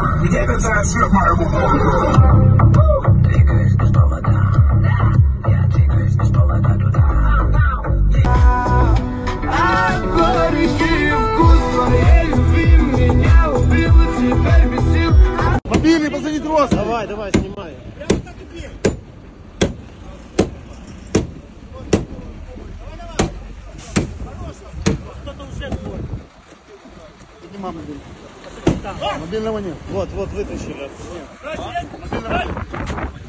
Где этот зайчик мой? Двигаюсь без повода, я двигаюсь без повода туда. Горький вкус твоей любви меня убил, и теперь без сил. Мобильный, позади трос. Давай, давай, снимай. Поднимай мобильный. Мобильного нет. Вот, вытащили. Мобильного нет.